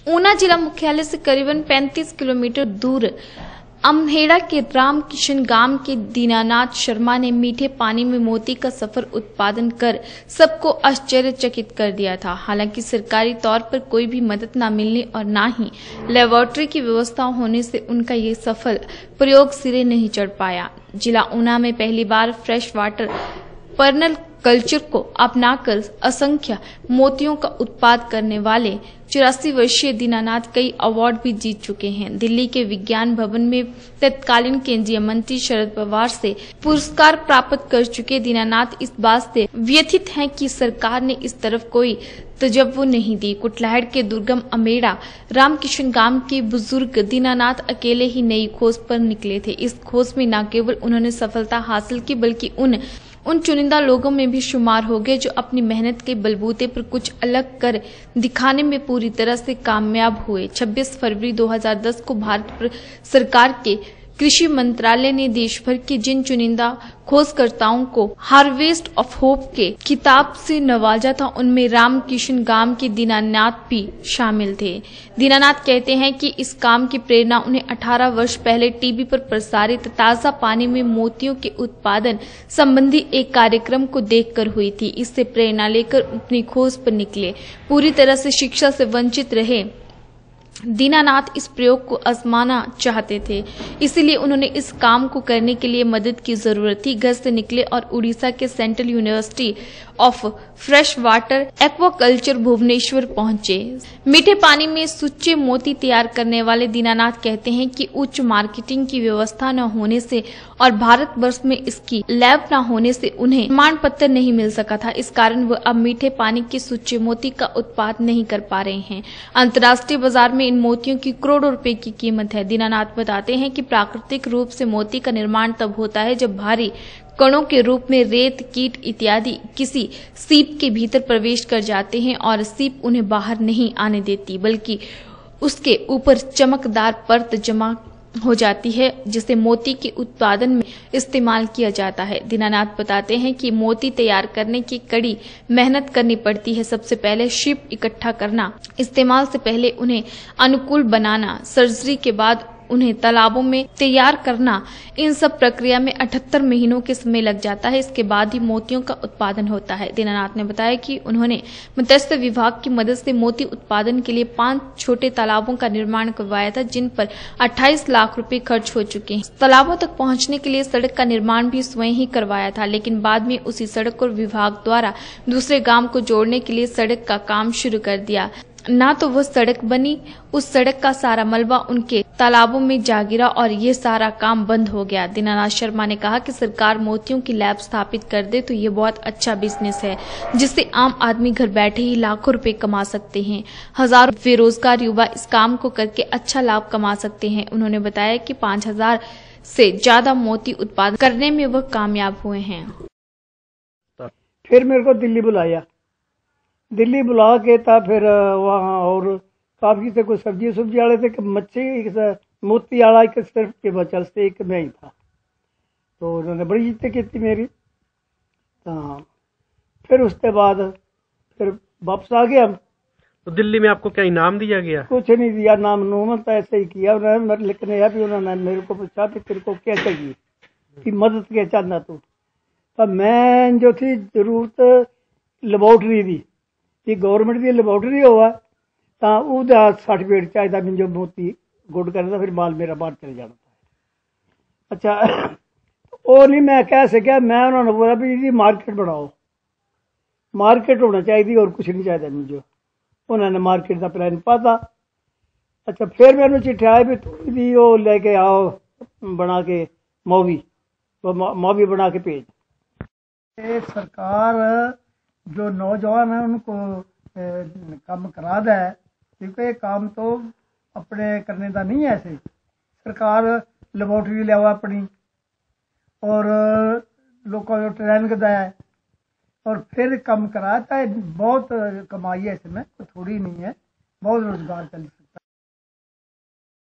ऊना जिला मुख्यालय से करीबन 35 किलोमीटर दूर अमहेड़ा के रामकिशन गांव के दीनानाथ शर्मा ने मीठे पानी में मोती का सफल उत्पादन कर सबको आश्चर्यचकित कर दिया था। हालांकि सरकारी तौर पर कोई भी मदद न मिलने और न ही लेबोरेटरी की व्यवस्था होने से उनका ये सफल प्रयोग सिरे नहीं चढ़ पाया। जिला ऊना में पहली बार फ्रेश वाटर पर्नल कल्चर को अपनाकर असंख्य मोतियों का उत्पाद करने वाले 84 वर्षीय दीनानाथ कई अवार्ड भी जीत चुके हैं। दिल्ली के विज्ञान भवन में तत्कालीन केंद्रीय मंत्री शरद पवार से पुरस्कार प्राप्त कर चुके दीनानाथ इस बात से व्यथित हैं कि सरकार ने इस तरफ कोई तवज्जो नहीं दी। कुटलहड़ के दुर्गम अमेड़ा रामकिशन गांव के बुजुर्ग दीनानाथ अकेले ही नई खोज पर निकले थे। इस खोज में न केवल उन्होंने सफलता हासिल की बल्कि उन चुनिंदा लोगों में भी शुमार हो गए जो अपनी मेहनत के बलबूते पर कुछ अलग कर दिखाने में पूरी तरह से कामयाब हुए। 26 फरवरी 2010 को भारत सरकार के कृषि मंत्रालय ने देश भर के जिन चुनिंदा खोजकर्ताओं को हार्वेस्ट ऑफ होप के खिताब से नवाजा था, उनमें रामकिशन गांव के दीनानाथ भी शामिल थे। दीनानाथ कहते हैं कि इस काम की प्रेरणा उन्हें 18 वर्ष पहले टीवी पर प्रसारित ताजा पानी में मोतियों के उत्पादन संबंधी एक कार्यक्रम को देखकर हुई थी। इससे प्रेरणा लेकर अपनी खोज पर निकले। पूरी तरह से शिक्षा से वंचित रहे दीनानाथ इस प्रयोग को आजमाना चाहते थे, इसलिए उन्होंने इस काम को करने के लिए मदद की जरूरत थी। घर से निकले और उड़ीसा के central university of fresh water aquaculture Bhubaneswar पहुंचे। मीठे पानी में सुच्चे मोती तैयार करने वाले दीनानाथ कहते हैं कि उच्च मार्केटिंग की व्यवस्था न होने से और भारतवर्ष में इसकी लैब न होने से उन्हें प्रमाण पत्र नहीं मिल सका था। इस कारण वह अब मीठे पानी के सुच्चे मोती का उत्पाद नहीं कर पा रहे हैं। अंतर्राष्ट्रीय बाजार में इन मोतियों की करोड़ों रुपए की कीमत है। दीनानाथ बताते हैं कि प्राकृतिक रूप से मोती का निर्माण तब होता है जब भारी कणों के रूप में रेत, कीट इत्यादि किसी सीप के भीतर प्रवेश कर जाते हैं और सीप उन्हें बाहर नहीं आने देती, बल्कि उसके ऊपर चमकदार परत जमा हो जाती है जिसे मोती के उत्पादन में इस्तेमाल किया जाता है। दीनानाथ बताते हैं कि मोती तैयार करने की कड़ी मेहनत करनी पड़ती है। सबसे पहले शिप इकट्ठा करना, इस्तेमाल से पहले उन्हें अनुकूल बनाना, सर्जरी के बाद उन्हें तालाबों में तैयार करना, इन सब प्रक्रिया में 78 महीनों के समय लग जाता है। इसके बाद ही मोतियों का उत्पादन होता है। दीनानाथ ने बताया कि उन्होंने मत्स्य विभाग की मदद से मोती उत्पादन के लिए 5 छोटे तालाबों का निर्माण करवाया था, जिन पर 28 लाख रुपए खर्च हो चुके हैं। तालाबों तक पहुंचने के लिए सड़क का निर्माण भी स्वयं ही करवाया था, लेकिन बाद में उसी सड़क को विभाग द्वारा दूसरे गांव को जोड़ने के लिए सड़क का काम शुरू कर दिया। ना तो वह सड़क बनी, उस सड़क का सारा मलबा उनके तालाबों में जा गिरा और ये सारा काम बंद हो गया। दीनानाथ शर्मा ने कहा कि सरकार मोतियों की लैब स्थापित कर दे तो ये बहुत अच्छा बिजनेस है, जिससे आम आदमी घर बैठे ही लाखों रुपए कमा सकते हैं। हजारों बेरोजगार युवा इस काम को करके अच्छा लाभ कमा सकते हैं। उन्होंने बताया कि 5000 से ज्यादा मोती उत्पादन करने में वह कामयाब हुए हैं। फिर मेरे को दिल्ली बुला के था। फिर वहाँ और काफी से कोई सब्जी वाले थे कि मच्छी मोती वाला एक सिर्फ के बचल से एक मैं ही था, तो उन्होंने बड़ी इज्जत की थी मेरी। हाँ, फिर उसके बाद फिर वापस आ गया। तो दिल्ली में आपको क्या इनाम दिया गया? कुछ नहीं दिया, नाम नूमन तो ऐसे ही किया उन्होंने, लेकिन यह भी उन्होंने मेरे को पूछा कि तेरे को क्या चाहिए, कि मदद क्या चाहना तू। तो मैं जो थी जरूरत लेबोरेटरी दी, गवर्नमेंट की लेबोरेटरी हुआ तो उसका सर्टिफिकेट चाहिए मुझे मोती गुड करना, फिर माल मेरा बाहर चले जाना था। अच्छा, वो नहीं मैं कह सकिया, मैं उन्होंने बोला भी जी मार्केट बनाओ, मार्केट होना चाहिए और कुछ नहीं चाहिए मुझे। उन्होंने मार्केट का प्लान पाता। अच्छा, फिर मैंने चिट्ठी आई भी थोड़ी दी वो लेके आओ बना के मूवी, वो मूवी बना के भेज। सरकार जो नौजवान है उनको काम करा दे, क्योंकि ये काम तो अपने करने का नहीं है। ऐसे सरकार लेबोरेटरी लिया अपनी और लोगों को ट्रेन करता है और फिर काम कराता है। बहुत कमाई है इसमें, थोड़ी नहीं है, बहुत रोजगार चल